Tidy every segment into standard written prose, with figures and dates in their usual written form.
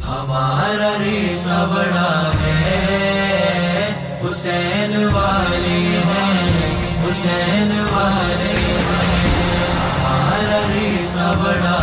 ہمارا ریشہ بڑا ہے، حسین والے ہیں، حسین والے ہیں، ہمارا ریشہ بڑا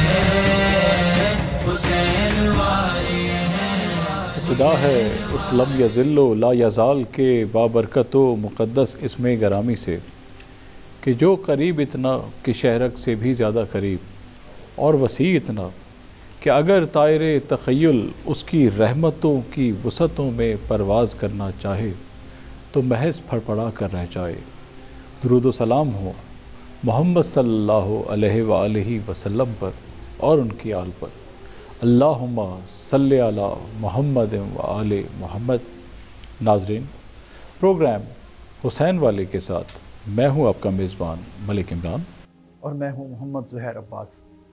ہے، حسین والے ہیں۔ ابتدا ہے اس لم یزل و لا یزال کے بابرکت و مقدس اسم گرامی سے، کہ جو قریب اتنا کہ شہرک سے بھی زیادہ قریب، اور وسیع اتنا کہ اگر طائر تخیل اس کی رحمتوں کی وسعتوں میں پرواز کرنا چاہے تو محض پھڑپڑا کر رہ جائے۔ درود و سلام ہو محمد صلی اللہ علیہ وآلہ وسلم پر اور ان کی آل پر۔ اللہم صلی علی محمد وآل محمد۔ ناظرین، پروگرام حسین والے کے ساتھ میں ہوں آپ کا میزبان ملک عمران، اور میں ہوں محمد زہیر عباس۔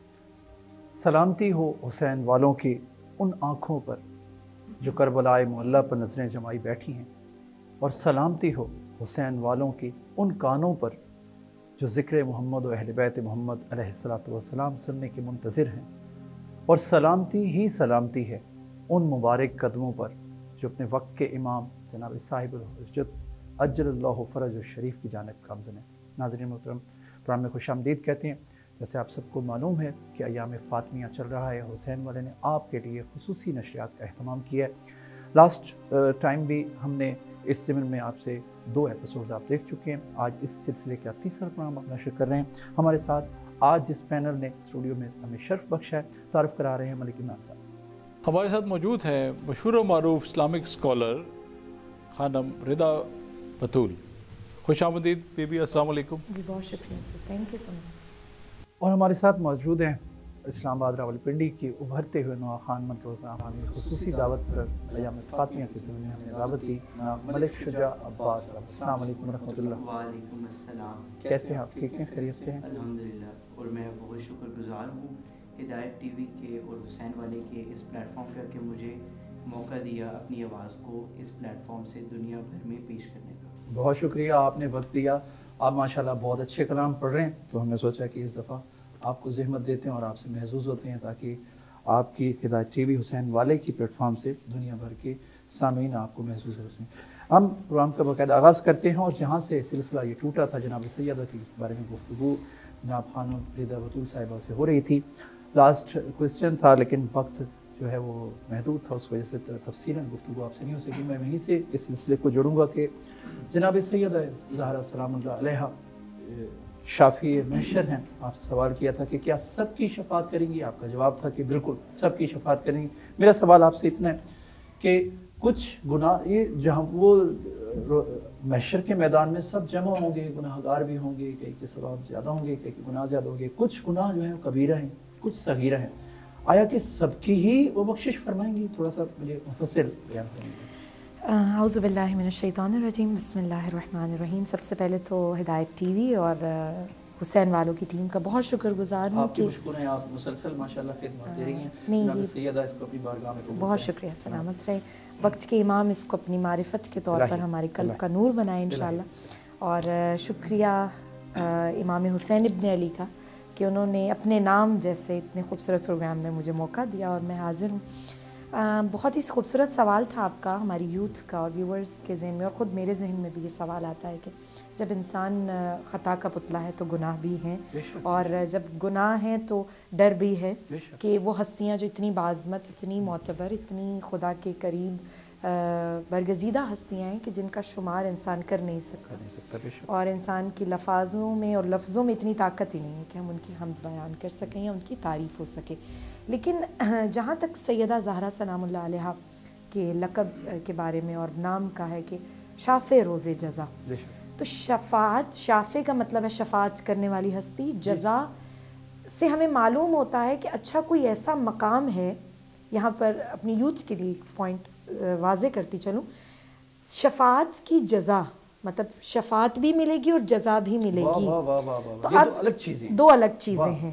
سلامتی ہو حسین والوں کی ان آنکھوں پر جو کربلائے معلیٰ پر نظریں جمائی بیٹھی ہیں، اور سلامتی ہو حسین والوں کی ان کانوں پر جو ذکر محمد و اہل بیت محمد علیہ السلام سننے کے منتظر ہیں، اور سلامتی ہی سلامتی ہے ان مبارک قدموں پر جو اپنے وقت کے امام جناب صاحب الحجت عجل اللہ فرج الشریف کی جانب گامزن ہیں۔ ناظرین محترم، پروگرام میں خوش آمدید کہتے ہیں۔ جیسے آپ سب کو معلوم ہے کہ ایام فاطمیہ چل رہا ہے، حسین والے نے آپ کے لیے خصوصی نشریات کا اہتمام کیا ہے۔ لاسٹ ٹائم بھی ہم نے اس ضمن میں آپ سے 2 ایپیسوڈز آپ دیکھ چکے ہیں۔ آج اس سلسلے کا تیسرا پروگرام آپ نشر کر رہے ہیں۔ ہمارے ساتھ آج جس پینل نے اسٹوڈیو میں ہمیں شرف بخشا ہے، تعارف کرا رہے ہیں ملک عمران صاحب۔ ہمارے ساتھ موجود ہیں مشہور و معروف اسلامک اسکالر خانم رضا بطول۔ خوش آمدید بی بی، السلام علیکم۔ جی بہت شکریہ سر، تھینک یو سو مچ۔ اور ہمارے ساتھ موجود ہیں اسلام آباد راولپنڈی کی ابھرتے ہوئے نوا خان من کے خصوصی دعوت پر ایام فاطمیہ کے ضمن میں ہم نے دعوت دی، ملک شجاع عباس۔ السلام علیکم ورحمۃ اللہ۔ وعلیکم السلام۔ کیسے ہیں آپ؟ ٹھیک ہیں؟ خیریت سے ہیں؟ الحمدللہ، اور میں بہت شکر گزار ہوں ہدایت ٹی وی کے اور حسین والے کے اس پلیٹ فارم پر کہ مجھے موقع دیا اپنی آواز کو اس پلیٹ فارم سے دنیا بھر میں پیش کرنے کا۔ بہت شکریہ، آپ نے وقت دیا۔ آپ ماشاءاللہ بہت اچھے کلام پڑھ رہے ہیں، تو ہم نے سوچا کہ اس دفعہ آپ کو زحمت دیتے ہیں اور آپ سے محظوظ ہوتے ہیں تاکہ آپ کی ہدایت ٹی وی حسین والے کی پلیٹ فارم سے دنیا بھر کے سامعین آپ کو محظوظ ہو سکیں۔ ہم پروگرام کا باقاعدہ آغاز کرتے ہیں، اور جہاں سے سلسلہ یہ ٹوٹا تھا جناب سیدہ کے بارے میں گفتگو جناب خانم رضا بطول صاحبہ سے ہو رہی تھی۔ لاسٹ کوسچن تھا لیکن وقت جو ہے وہ محدود تھا، اس وجہ سے تفصیلاً گفتگو آپ سے نہیں ہو سکی۔ میں وہیں سے اس سلسلے کو جوڑوں گا کہ جناب سیدہ زہرا سلام اللہ علیہا شافی محشر ہیں۔ آپ سے سوال کیا تھا کہ کیا سب کی شفاعت کریں گی؟ آپ کا جواب تھا کہ بالکل سب کی شفاعت کریں گی۔ میرا سوال آپ سے اتنا ہے کہ کچھ گناہ، یہ جہاں وہ محشر کے میدان میں سب جمع ہوں گے، گناہ گار بھی ہوں گے، کئی کے ثواب زیادہ ہوں گے، کئی کے گناہ زیادہ ہوں گے، کچھ گناہ جو ہیں کبیرہ ہیں، کچھ صغیرہ ہیں، آیا کہ سب کی ہی وہ بخشش فرمائیں گی؟ تھوڑا سا مجھے مفصل بیان کریں گے۔ اعوذ باللہ من الشیطان الرجیم، بسم اللہ الرحمن الرحیم۔ سب سے پہلے تو ہدایت ٹی وی اور حسین والوں کی ٹیم کا بہت شکر گزار ہوں آپ کی مشکور ہیں، آپ مسلسل ماشاءاللہ خدمات دے رہی ہیں۔ نہیں، سیدہ اس کو اپنی بارگاہ میں قبول بہت کریں۔ شکریہ، سلامت رہے۔ وقت کے امام اس کو اپنی معرفت کے طور پر ہمارے قلب کا نور بنائے انشاءاللہ۔ اور شکریہ امام حسین ابن علی کا کہ انہوں نے اپنے نام جیسے اتنے خوبصورت پروگرام میں مجھے موقع دیا اور میں حاضر ہوں۔ بہت ہی خوبصورت سوال تھا آپ کا، ہماری یوتھ کا اور ویورز کے ذہن میں، اور خود میرے ذہن میں بھی یہ سوال آتا ہے کہ جب انسان خطا کا پتلا ہے تو گناہ بھی ہیں، اور جب گناہ ہیں تو ڈر بھی ہے کہ وہ ہستیاں جو اتنی باعظمت، اتنی معتبر، اتنی خدا کے قریب برگزیدہ ہستیاں ہیں کہ جن کا شمار انسان کر نہیں سکتا، اور انسان کی لفظوں میں اتنی طاقت ہی نہیں ہے کہ ہم ان کی حمد بیان کر سکیں یا ان کی تعریف ہو سکے۔ لیکن جہاں تک سیدہ زہرا سلام اللہ علیہا کے لقب کے بارے میں اور نام کا ہے کہ شافع روز جزا، تو شفاعت، شافع کا مطلب ہے شفاعت کرنے والی ہستی، جزا سے ہمیں معلوم ہوتا ہے کہ اچھا کوئی ایسا مقام ہے۔ یہاں پر اپنی یوتھ کے لیے ایک پوائنٹ واضح کرتی چلوں، شفاعت کی جزا مطلب شفاعت بھی ملے گی اور جزا بھی ملے گی، تو اب دو الگ چیزیں ہیں۔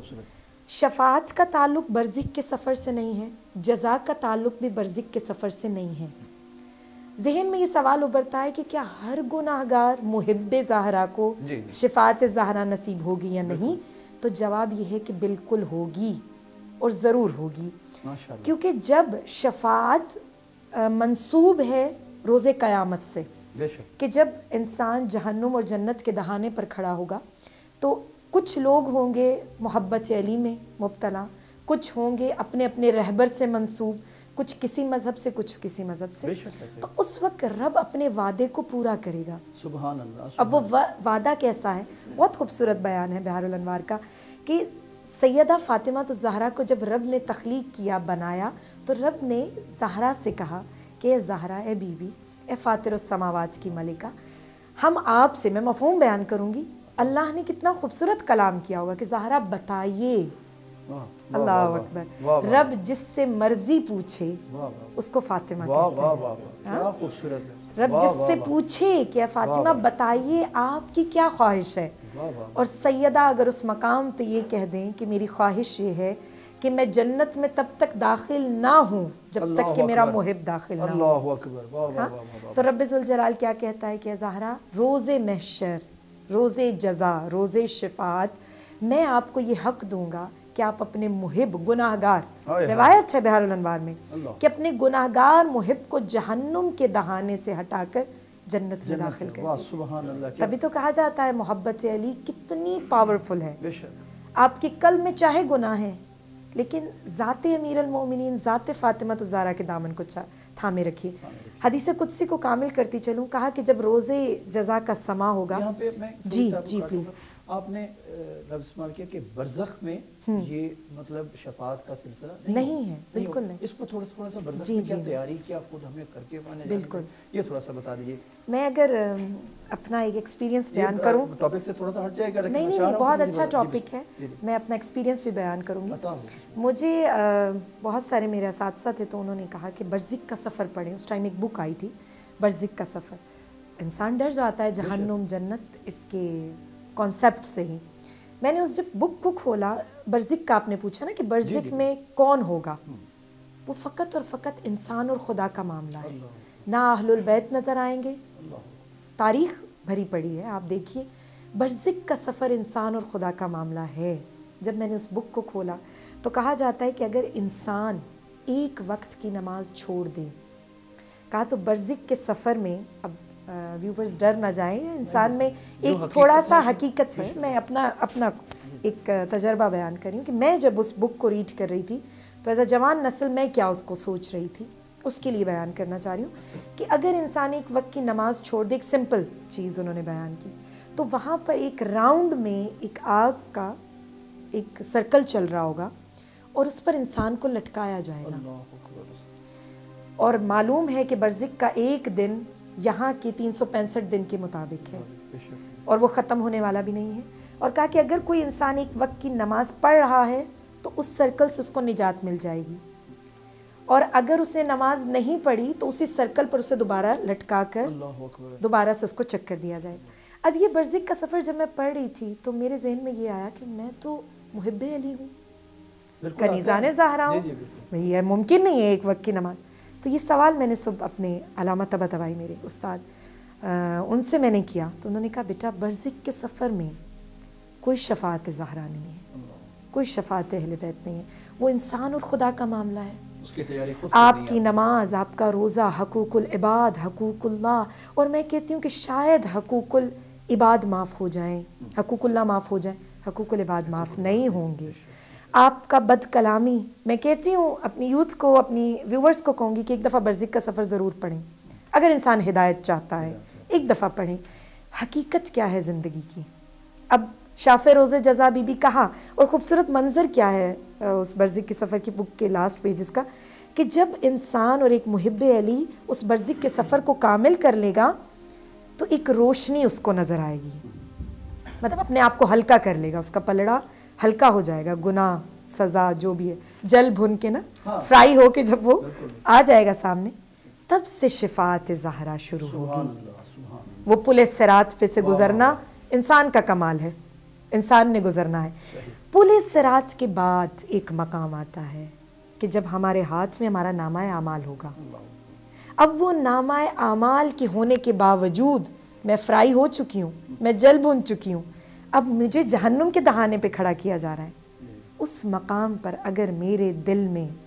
شفاعت کا تعلق برزخ کے سفر سے نہیں ہے، جزا کا تعلق بھی برزخ کے سفر سے نہیں ہے۔ ذہن میں یہ سوال ابھرتا ہے کہ کیا ہر گناہ گار محب زہرا کو شفاعت زہرا نصیب ہوگی یا نہیں؟ تو جواب یہ ہے کہ بالکل ہوگی اور ضرور ہوگی۔ माशाअल्लाह। क्योंकि जब शफाअत मंसूब है रोज़े क़यामत से, बेशक कि जब इंसान जहन्नुम और जन्नत के दहाने पर खड़ा होगा तो कुछ लोग होंगे मोहब्बत अली में मुब्तला, कुछ होंगे अपने अपने रहबर से मंसूब, कुछ किसी मज़हब से, कुछ किसी मज़हब से। बेशक है। तो उस वक्त रब अपने वादे को पूरा करेगा। सुभान अल्लाह। अब वो वादा कैसा है? बहुत खूबसूरत बयान है बिहारुल अनवार का कि सैयदा फ़ातिमा तो ज़हरा को जब रब ने तख्लीक किया, बनाया, तो रब ने ज़हरा से कहा कि ए ज़हरा, ए बीबी, ए फ़ातिरुस समावात की मलिका, हम आपसे, मैं मफ़हूम बयान करूँगी, अल्लाह ने कितना खूबसूरत कलाम किया होगा कि ज़हरा बताइए। अल्लाह अकबर। रब जिससे मर्जी पूछे उसको फ़ातिमा कहते हैं। क्या खूबसूरत है। रब जिससे पूछे कि फ़ातिमा बताइए आपकी क्या ख्वाहिश है, और सैयदा अगर उस मकाम पे ये कह दें कि मेरी ख्वाहिश ये है कि मैं जन्नत में तब तक दाखिल ना हूँ जब तक कि मेरा मुहिब दाखिल ना हो। अल्लाहु अकबर। वाह वाह वाह। तो रब ज़ुल जलाल क्या कहता है कि ज़हरा, रोज़े महशर, रोज़े जज़ा, रोज़े शिफात, मैं आपको ये हक दूंगा कि आप अपने मुहिब गुनाहगार, रिवायत है बिहारुल अनवार में कि अपने गुनाहगार मुहिब को जहन्नुम के दहाने से हटाकर जन्नत में दाखिल कर दीजिए। सुभान अल्लाह। तभी तो कहा जाता है मोहब्बत अली कितनी पावरफुल है। बेशक। आपके कल में चाहे गुनाह है, लेकिन ज़ाते अमीर अल मोमिनीन, ज़ाते फ़ातिमा तो ज़हरा के दामन को थामे रखिए। हदीस कुदसी को कामिल करती चलूँ, कहा कि जब रोज़े जज़ा का समा होगा। यहाँ पे मैं जी जी प्लीज़। आपने लफ्ज़ इस्तेमाल किया कि बरज़ख में ये मतलब शफाअत का सिलसिला नहीं है, बिल्कुल नहीं। इसको थोड़ा सा बरज़ख जी में क्या जी तैयारी क्या खुद हमें करके माने बिल्कुल, ये थोड़ा सा बता दीजिए। मैं अगर अपना एक एक्सपीरियंस बयान करूं, टॉपिक से थोड़ा सा हट जाएगा, नहीं नहीं नहीं, बहुत अच्छा टॉपिक है, मैं अपना एक्सपीरियंस भी बयान करूंगी। मुझे बहुत सारे मेरे असातिज़ा थे तो उन्होंने कहा कि बरज़िक का सफ़र पढ़ें। उस टाइम एक बुक आई थी बरज़िक का सफ़र। इंसान डर जाता है जहन्नुम जन्नत इसके कॉन्सेप्ट से ही। मैंने उस जब बुक को खोला, बरज़िक का आपने पूछा ना कि बरज़िक में कौन होगा, वो फ़कत और फ़कत इंसान और खुदा का मामला है। ना अहलुल बैत नज़र आएंगे, तारीख़ भरी पड़ी है, आप देखिए बरज़िक का सफ़र इंसान और खुदा का मामला है। जब मैंने उस बुक को खोला तो कहा जाता है कि अगर इंसान एक वक्त की नमाज छोड़ दे, कहा तो बरज़िक के सफ़र में, अब व्यूवर्स डर ना जाएं, इंसान में एक थोड़ा सा हकीकत है, मैं अपना एक तजर्बा बयान कर रही हूँ कि मैं जब उस बुक को रीड कर रही थी तो एज अ जवान नस्ल मैं क्या उसको सोच रही थी, उसके लिए बयान करना चाह रही हूँ कि अगर इंसान एक वक्त की नमाज छोड़ दे, एक सिंपल चीज़ उन्होंने बयान की, तो वहाँ पर एक राउंड में एक आग का एक सर्कल चल रहा होगा और उस पर इंसान को लटकाया जाएगा। और मालूम है कि बरज़िक का एक दिन यहाँ के 365 दिन के मुताबिक है और वो ख़त्म होने वाला भी नहीं है। और कहा कि अगर कोई इंसान एक वक्त की नमाज पढ़ रहा है तो उस सर्कल से उसको निजात मिल जाएगी, और अगर उसने नमाज नहीं पढ़ी तो उसी सर्कल पर उसे दोबारा लटका कर दोबारा से उसको चक्कर दिया जाएगा। अब ये बरज़िक का सफ़र जब मैं पढ़ रही थी तो मेरे जहन में ये आया कि मैं तो मुहिब्बे अली हूँ, कनीज़ाने ज़हरा हूँ, भैया मुमकिन नहीं है एक वक्त की नमाज। तो ये सवाल मैंने सुबह अपने अलामा तबातबाई मेरे उस्ताद उनसे मैंने किया, तो उन्होंने कहा बेटा बरज़िक के सफ़र में कोई शफ़ाअत ज़हरा नहीं है, कोई शफ़ाअत अहले बैत नहीं है, वो इंसान और खुदा का मामला है। आपकी नमाज, आपका रोज़ा हकूकुल इबाद, हकूकुल्लाह, और मैं कहती हूँ कि शायद हकूकुल इबाद माफ़ हो जाएँ, हकूकुल्लाह माफ़ हो जाए, हकूकुल इबाद माफ़ नहीं होंगे। आपका बद कलामी, मैं कहती हूँ अपनी यूथ को, अपनी व्यूवर्स को कहूँगी कि एक दफ़ा बरज़िक का सफ़र ज़रूर पढ़ें। अगर इंसान हिदायत चाहता है एक दफ़ा पढ़ें। हकीकत क्या है ज़िंदगी की। अब शाफ़े रोज़े जज़ा बीबी कहा, और ख़ूबसूरत मंज़र क्या है उस बरज़िक के सफ़र की बुक के लास्ट पेजेस का, कि जब इंसान और एक मुहिब्बे अली उस बरज़िक के सफ़र को कामिल कर लेगा तो एक रोशनी उसको नज़र आएगी, मतलब अपने आप को हल्का कर लेगा, उसका पलड़ा हल्का हो जाएगा, गुनाह सज़ा जो भी है जल भुन के ना फ्राई हो के जब वो आ जाएगा सामने, तब से शिफ़ाअत ज़हरा शुरू होगी। वो पुले सिरात पे से गुज़रना इंसान का कमाल है, इंसान ने गुज़रना है। पुले सिरात के बाद एक मकाम आता है कि जब हमारे हाथ में हमारा नामाए आमाल होगा। अब वो नामाए आमाल के होने के बावजूद मैं फ्राई हो चुकी हूँ, मैं जल भुन चुकी हूँ, अब मुझे जहन्नुम के दहाने पे खड़ा किया जा रहा है। उस मकाम पर अगर मेरे दिल में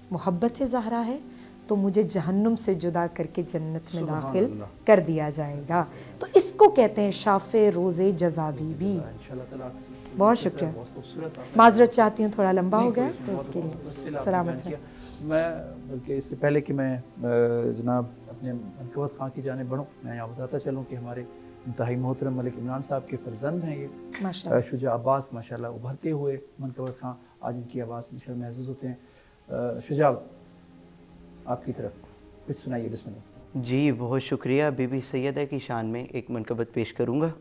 मोहब्बत ज़हरा है तो मुझे जहन्नुम से जुदा करके जन्नत में दाखिल कर दिया जाएगा। तो इसको कहते हैं शाफ़े रोज़े जज़ा बीबी। बहुत शुक्रिया, माजरत चाहती हूँ थोड़ा लंबा हो गया तो उसके लिए सलामत रहे। मैं बल्कि इससे पहले कि मैं जनाब अपने मनकबत खां की जाने बढ़ूँ, मैं यहाँ बताता चलूँ कि हमारे इंतहाई मोहतरम मलिक इमरान साहब के फर्जंद हैं ये शुजा अब्बास, माशाल्लाह उभरते हुए मनकबत खां, आज इनकी आवाज़ इंशाअल्लाह महसूस होते हैं। शुजा आपकी तरफ कुछ सुनाइए, बिस्मिल्लाह। जी बहुत शुक्रिया। बीबी सैयदा की शान में एक मनकबत पेश करूँगा।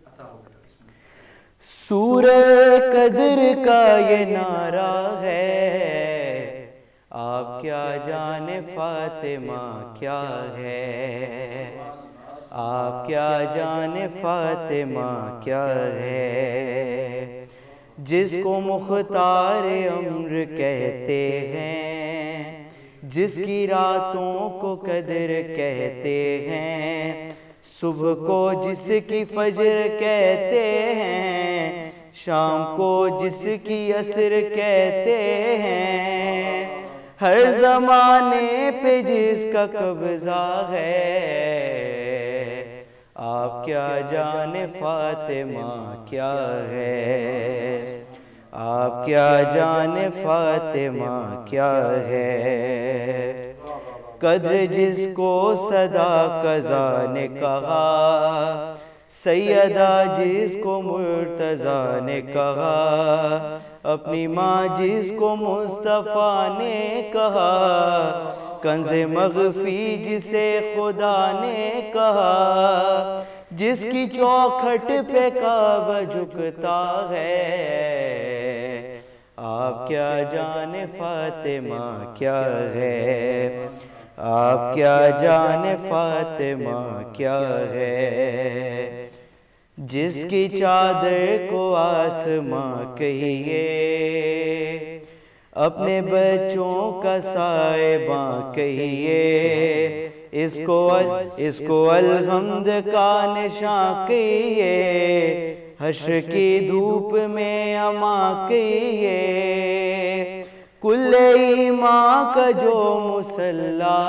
सूरे कदर का ये नारा है, आप क्या जाने फातिमा क्या है, आप क्या जाने फातिमा क्या है। जिसको मुख्तार अम्र कहते हैं, जिसकी रातों को कदर कहते हैं, सुबह को जिसकी फजर कहते हैं, शाम को जिसकी असर कहते हैं, हर ज़माने पे जिसका कब्ज़ा है, आप क्या जाने फातिमा क्या है, आप क्या जाने फातिमा क्या है। कद्र जिसको सदा कज़ा ने कहा, सैयदा जिसको मुर्तज़ा ने कहा, अपनी माँ जिसको मुस्तफ़ा ने कहा, कंज़े मग़फ़ी जिसे खुदा ने कहा, जिसकी चौखट पे काबा झुकता है, आप क्या जाने फातिमा क्या है, आप क्या जाने फातिमा क्या है। जिसकी चादर को आसमां कहिए, अपने बच्चों का साहिबां कहिए, इसको अलहम्द का निशान कहिए, हश्र की धूप में अमा कहिए, कुल्ले ईमान का जो मुसल्ला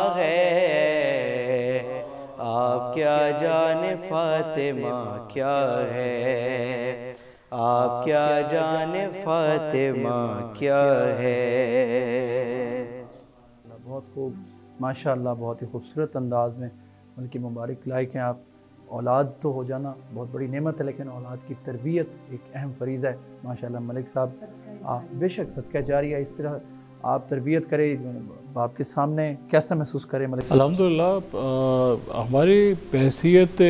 है, आप क्या जाने फातिमा क्या है, आप क्या जाने फातिमा क्या है। बहुत खूब, माशाअल्लाह, बहुत ही खूबसूरत अंदाज में उनकी मुबारक लायक हैं आप। औलाद तो हो जाना बहुत बड़ी नेमत है, लेकिन औलाद की तरबियत एक अहम फरीज़ा है। माशाअल्लाह मलिक साहब, आप बेशक सदका जारी है, इस तरह आप तरबियत करें, बाप के सामने कैसा महसूस करें मलिक साहब? अल्हम्दुलिल्लाह, हमारी हैसियत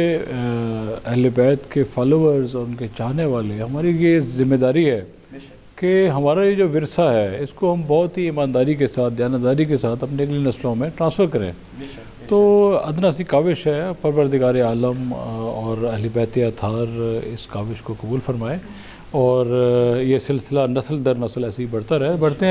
अहले बैत के फॉलोअर्स और उनके चाहने वाले, हमारी ये ज़िम्मेदारी है कि हमारा ये जो विरसा है इसको हम बहुत ही ईमानदारी के साथ, दयानतदारी के साथ अपने अगली नस्लों में ट्रांसफ़र करें। तो अदना सी काविश है, परवरदिगार आलम और अहले बैत अताहर इस काविश को कबूल फरमाए और ये सिलसिला नस्ल दर नस्ल ऐसे ही बढ़ता रहे। बढ़ते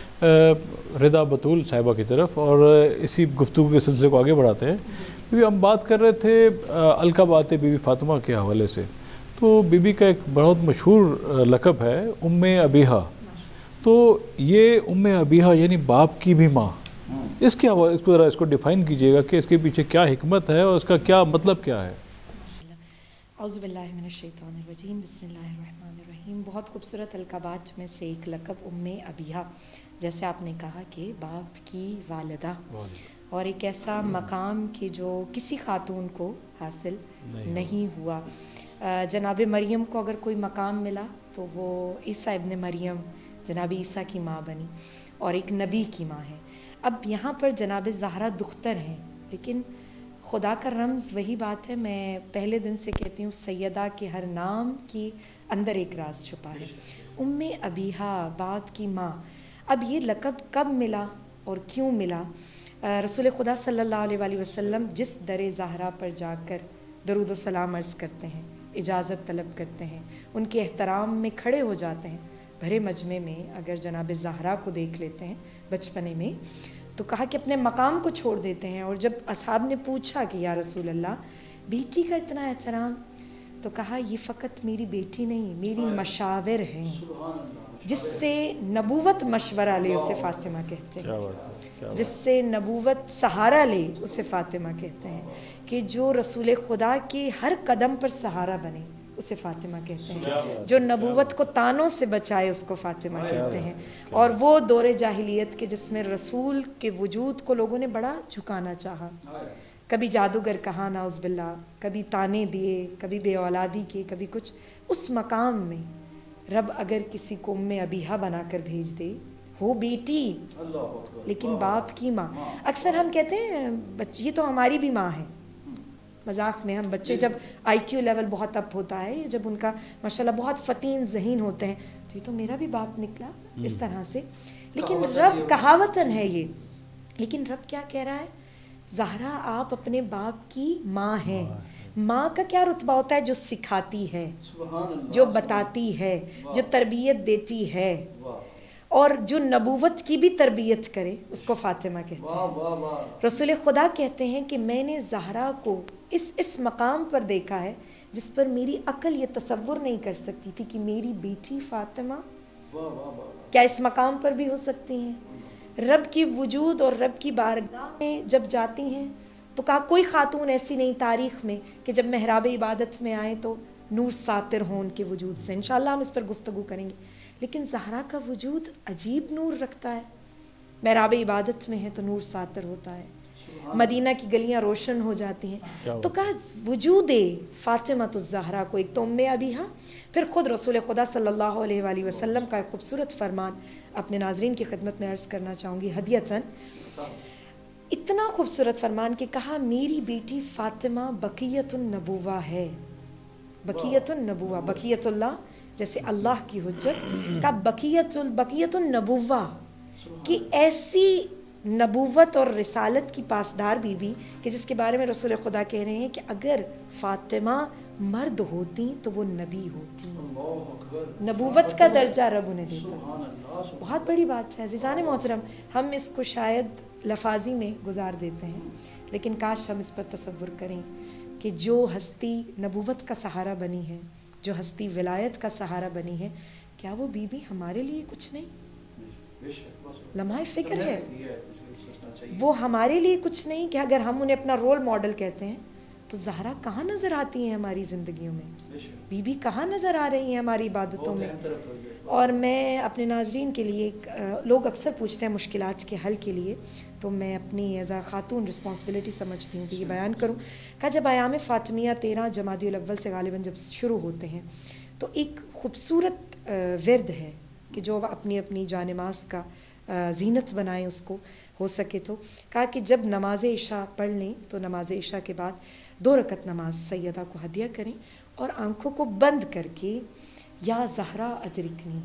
हैं रिदा बतूल साहिबा की तरफ और इसी गुफ्तगू के सिलसिले को आगे बढ़ाते हैं। बीबी, हम बात कर रहे थे अलकाबात बीबी फ़ातिमा के हवाले से। तो बीबी का एक बहुत मशहूर लक़ब है उम्मे अबीहा। तो ये उम्मे अबीहा यानी बाप की भी माँ, इसके हवाले इसको ज़रा इसको डिफ़ाइन कीजिएगा कि इसके पीछे क्या हिकमत है और इसका क्या मतलब क्या है। औज़ुबिल्लाहि मिनश्शैतानिर्रजीम, बिस्मिल्लाहिर्रहमानिर्रहीम। बहुत खूबसूरत अलकाबात में से एक लक़ब उम्मे अबीहा, जैसे आपने कहा कि बाप की वालिदा, और एक ऐसा मकाम कि जो किसी खातून को हासिल नहीं हुआ। जनाब मरियम को अगर कोई मकाम मिला तो वो ईसा इब्न मरियम जनाब ईसा की माँ बनी और एक नबी की माँ है। अब यहाँ पर जनाब ज़हरा दुख्तर हैं, लेकिन खुदा का रमज़ वही बात है, मैं पहले दिन से कहती हूँ, सैयदा के हर नाम की अंदर एक राज छुपा है। उम्मे अबीहा, बाप की माँ। अब ये लक़ब कब मिला और क्यों मिला? रसूल खुदा सल्लल्लाहु अलैहि वसल्लम जिस दर ज़हरा पर जाकर दरूद व सलाम अर्ज़ करते हैं, इजाज़त तलब करते हैं, उनके एहतराम में खड़े हो जाते हैं, भरे मजमे में अगर जनाब ज़हरा को देख लेते हैं बचपने में, तो कहा कि अपने मकाम को छोड़ देते हैं। और जब असहाब ने पूछा कि या रसूल अल्लाह, बेटी का इतना एहतराम, तो कहा ये फ़कत मेरी बेटी नहीं, मेरी मशावर हैं, جس سے نبوت مشورہ لے اسے فاطمہ کہتے ہیں، جس سے نبوت سہارا لے اسے فاطمہ کہتے ہیں، کہ جو رسول خدا کے ہر قدم پر سہارا بنے اسے فاطمہ کہتے ہیں، جو نبوت کو تانوں سے بچائے اس کو فاطمہ کہتے ہیں۔ اور وہ دور جاہلیت کے جس میں رسول کے وجود کو لوگوں نے بڑا جھکانا چاہا، کبھی جادوگر کہا نعوذ باللہ، کبھی تانے دیے، کبھی بے اولادی کے، کبھی کچھ، اس مقام میں رب اگر کسی کو ام ابیہا بنا کر بھیج دے، ہو بیٹی لیکن باپ کی ماں۔ اکثر ہم کہتے ہیں یہ تو ہماری بھی ماں ہے، مذاق میں ہم بچے جب آئی کیو لیول بہت اپ ہوتا ہے، جب ان کا ماشاءاللہ بہت فطین ذہین ہوتے ہیں، تو یہ تو میرا بھی باپ نکلا، اس طرح سے۔ لیکن رب کہاوتن ہے یہ، لیکن رب کیا کہہ رہا ہے؟ زہرا آپ اپنے باپ کی ماں ہیں۔ ماں کا کیا رتبہ ہوتا ہے؟ جو سکھاتی ہے، جو بتاتی ہے، جو تربیت دیتی ہے، اور جو نبوت کی بھی تربیت کرے اس کو فاطمہ کہتے ہیں۔ رسول خدا کہتے ہیں کہ میں نے زہرا کو اس مقام پر دیکھا ہے جس پر میری عقل یہ تصور نہیں کر سکتی تھی کہ میری بیٹی فاطمہ کیا اس مقام پر بھی ہو سکتی ہیں۔ رب کی وجود اور رب کی بارگاہ میں جب جاتی ہیں تو کہا کوئی خاتون ایسی نہیں تاریخ میں کہ جب محراب عبادت میں آئے تو نور ساتر ہوں ان کے وجود سے۔ انشاءاللہ ہم اس پر گفتگو کریں گے، لیکن زہرا کا وجود عجیب نور رکھتا ہے۔ محراب عبادت میں ہے تو نور ساتر ہوتا ہے، مدینہ کی گلیاں روشن ہو جاتی ہیں۔ تو کہا وجود فاطمہ الزہرا کو، ایک تو ام ابیہا، پھر خود رسول خدا صلی اللہ علیہ وآلہ وسلم کا ایک خوبصورت فرمان اپنے ناظرین کی خدمت میں عرض کرنا چاہوں گی ہدیتاً۔ اتنا خوبصورت فرمان کہ کہا میری بیٹی فاطمہ بقیت النبوہ ہے، بقیت النبوہ، بقیت اللہ جیسے اللہ کی حجت کا، بقیت النبوہ کہ ایسی نبوت اور رسالت کی پاسدار بی بی کہ جس کے بارے میں رسول خدا کہہ رہے ہیں کہ اگر فاطمہ مرد ہوتی تو وہ نبی ہوتی، نبوت کا درجہ رب انہیں دیتا۔ بہت بڑی بات ہے عزیزان محترم، ہم اس کو شاید لفاظی میں گزار دیتے ہیں، لیکن کاش ہم اس پر تصور کریں کہ جو ہستی نبوت کا سہارا بنی ہے، جو ہستی ولایت کا سہارا بنی ہے، کیا وہ بی بی ہمارے لیے کچھ نہیں؟ لمحہ فکر ہے وہ ہمارے لیے کچھ نہیں کہ اگر ہم انہیں اپنا رول ماڈل کہتے ہیں تو زہرا کہاں نظر آتی ہیں ہماری زندگیوں میں؟ بی بی کہاں نظر آ رہی ہیں ہماری عبادتوں میں؟ اور میں اپنے ناظرین کے لیے لوگ اکثر پوچھتے ہیں مشکلات کے حل کے لیے، تو میں اپنی ایز اے خاتون رسپانسبلٹی سمجھتی ہوں کہ یہ بیان کروں کہ جب ایام فاطمیہ 13 جمادی الاول سے غالباً جب شروع ہوتے ہیں تو ایک خوبصورت ورد ہے کہ جو اپنی اپنی جانماز کا زینت بنائیں اس کو ہو سکے تو، کہا کہ جب نماز عشاء پڑھ لیں تو نماز عشاء کے بعد 2 رکعت نماز سیدہ کو ہدیہ کریں اور آنکھوں کو بند کر کے یا زہرا ادرکنی،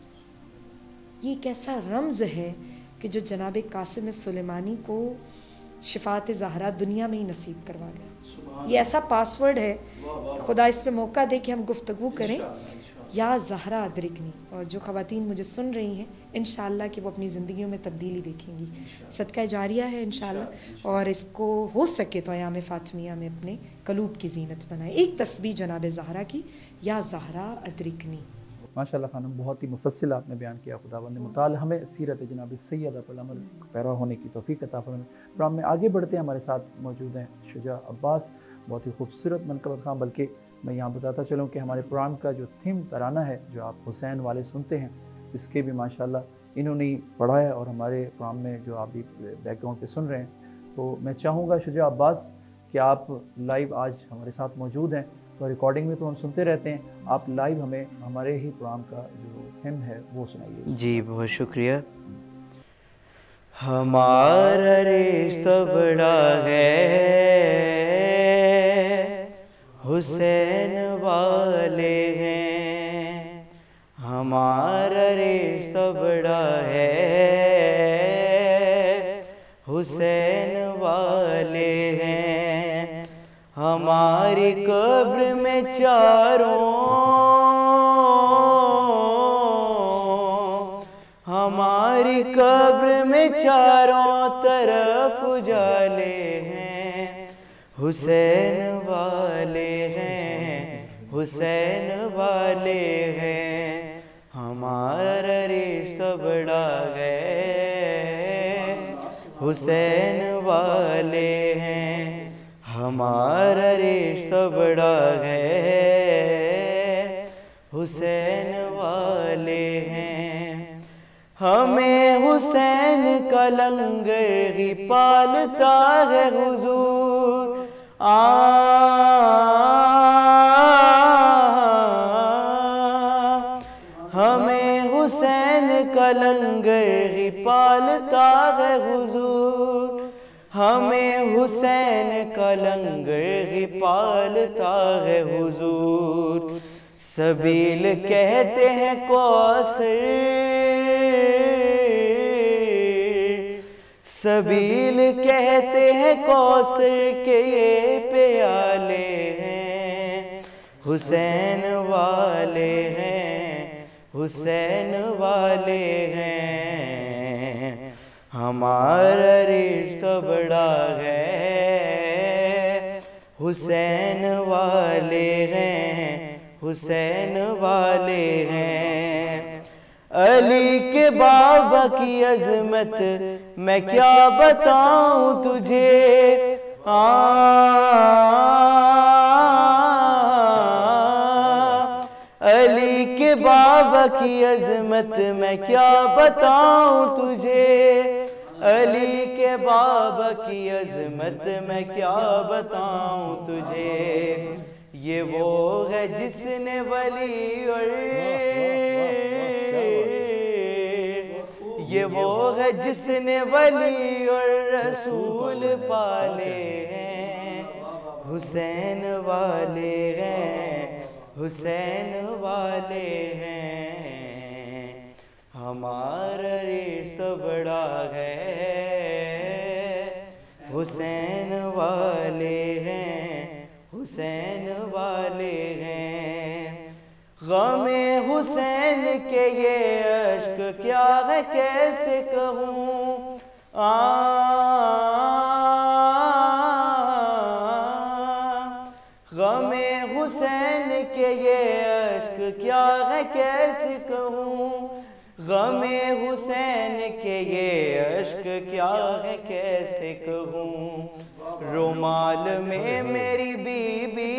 یہ ایک ایسا رمز ہے کہ جو جناب قاسم سلیمانی کو شفاعت زہرا دنیا میں ہی نصیب کروا گیا۔ یہ ایسا پاسورڈ ہے، خدا اس پہ موقع دے کہ ہم گفتگو کریں، یا زہرا ادرکنی، اور جو خواتین مجھے سن رہی ہیں انشاءاللہ کہ وہ اپنی زندگیوں میں تبدیلی دیکھیں گی، صدقہ جاریہ ہے انشاءاللہ، اور اس کو ہو سکے تو ایام فاطمیہ میں اپنے قلوب کی زینت بنائیں۔ ایک تسبیح جناب زہرا کی، یا زہرا ادرکنی۔ ماشاءاللہ خانم، بہت ہی مفصل آپ نے بیان کیا۔ خداوند متعال ہمیں سیرت جناب سیدہ پر عمل پیرا ہونے کی توفیق عطا فرمائے۔ پروگرام میں آگے بڑھتے ہیں، ہمارے ساتھ موجود ہیں شجاع عباس، بہت ہی خوبصورت منقبت خان، بلکہ میں یہاں بتاتا چلوں کہ ہمارے پروگرام کا جو تھیم ترانہ ہے جو آپ حسین والے سنتے ہیں، اس کے بھی ماشاءاللہ انہوں نے پڑھا ہے، اور ہمارے پروگرام میں جو آپ بھی بیک گراؤنڈ پہ سن رہے ہیں، تو میں چاہوں گا شجاع عباس کہ آپ لائیو آج ہمارے ساتھ موجود ہیں، تو ریکارڈنگ میں تو ہم سنتے رہتے ہیں، آپ لائیو ہمیں ہمارے ہی پروگرام کا جو تھیم ہے وہ سنائیے۔ جی بہت شکریہ۔ ہمارا رشتہ بڑا ہے، حسین والے ہیں، ہمارا رشتہ بڑا ہے، حسین والے ہیں، ہماری قبر میں ہماری قبر میں چاروں طرف اجالے ہیں، حسین والے ہیں، حسین والے ہیں، ہمارا رشتہ بڑا ہے حسین والے ہیں، ہمارا رشتہ بڑا ہے حسین والے ہیں، ہمیں حسین کا لنگر ہی پالتا ہے حضور، ہمیں حسین کا لنگر ہی پالتا ہے حضور، ہمیں حسین کا لنگر ہی پالتا ہے حضور، سبیل کہتے ہیں کوثر، سبیل کہتے ہیں کوثر کے یہ پیالے ہیں، حسین والے ہیں، حسین والے ہیں، ہمارا رشتہ بڑا ہے حسین والے ہیں، حسین والے ہیں، علی کے بابا کی عظمت میں کیا بتاؤں تجھے، علی کے بابا کی عظمت میں کیا بتاؤں تجھے، علی کے بابا کی عظمت میں کیا بتاؤں تجھے، یہ وہ ہے جس نے ولی اور یہ وہ ہے جس نے ولی اور رسول پالے ہیں، حسین والے ہیں، حسین والے ہیں، ہمارا رشتہ بڑا ہے حسین والے ہیں، حسین والے ہیں، غم حسین کے یہ عشق کیا ہے کیسے کہوں، غم حسین کے یہ عشق کیا ہے کیسے کہوں، غم حسین کے یہ عشق کیا ہے کیسے کہوں، رومال میں میری بیوی،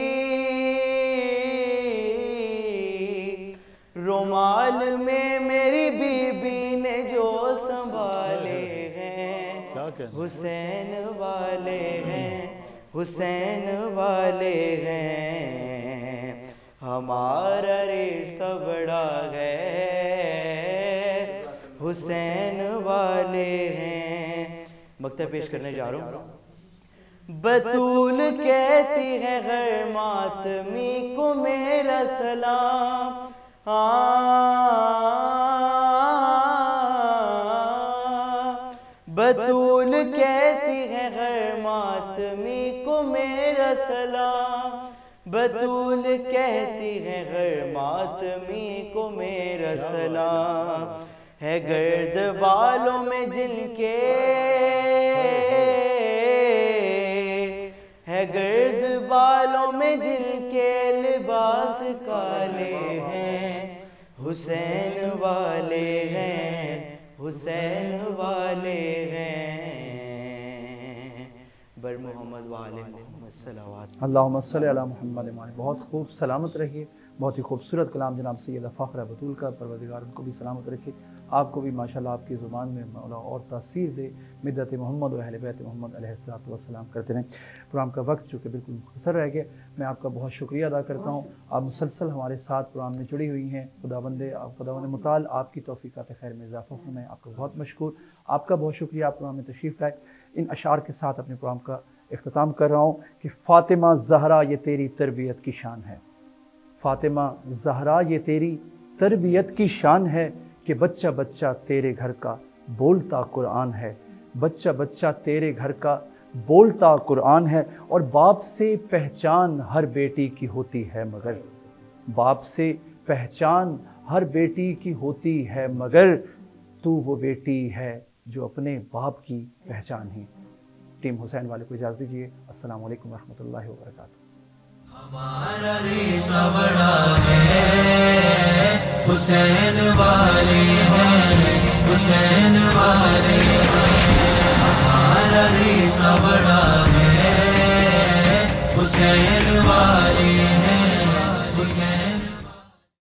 رومال میں میری بیوی نے جو سنبھالے ہیں، حسین والے ہیں، حسین والے ہیں، ہمارا رشتہ بڑا ہے حسین والے ہیں، مکتب پیش کرنے جا رہا ہوں، بطول کہتی ہے غیر ماتمی کو میرا سلام، بطول کہتی ہے غیر ماتمی کو میرا سلام، بطول کہتی ہے غیر ماتمی کو میرا سلام، ہے گرد بالوں میں جن کے، ہے گرد بالوں میں جن کے لباس کالے ہیں، حسین والے ہیں، حسین والے ہیں، بر محمد وآل محمد صلوات، اللہم صلی علی محمد وآلہ۔ بہت خوب، سلامت رہیے، بہت ہی خوبصورت کلام جناب سیدہ فاخرہ بطول کا، پروردگار ان کو بھی سلامت رکھے، آپ کو بھی ماشاءاللہ آپ کی زبان میں مولا اور تاثیر دے، مدت محمد اور اہل بیت محمد علیہ السلام کرتے رہیں۔ پروگرام کا وقت جو کہ بالکل مختصر رہ گیا، میں آپ کا بہت شکریہ ادا کرتا ہوں، آپ مسلسل ہمارے ساتھ پروگرام میں جڑی ہوئی ہیں، خداوند متعال آپ کی توفیقات خیر میں اضافہ فرمائے، آپ کا بہت مشکور، آپ کا بہت شکریہ، آپ پروگرام میں تشریف لائے۔ ان اشعار کے ساتھ اپنے پروگرام کا اختتام کر رہا ہوں کہ فاطمہ زہرا یہ تیری تربیت کی شان ہے، فاطمہ زہرا یہ تیری تربیت کی شان ہے، کہ بچہ بچہ تیرے گھر کا بولتا قرآن ہے، بچہ بچہ تیرے گھر کا بولتا قرآن ہے، اور باپ سے پہچان ہر بیٹی کی ہوتی ہے مگر، باپ سے پہچان ہر بیٹی کی ہوتی ہے مگر، تو وہ بیٹی ہے جو اپنے باپ کی پہچان ہے۔ ٹیم حسین والے کو اجازت دیجیے، السلام علیکم ورحمۃ اللہ وبرکاتہ۔ ہمارا رشتہ بڑا ہے حسین والے ہیں، حسین والے ہیں، ہمارا ریشہ بڑا ہے، حسین والے ہیں۔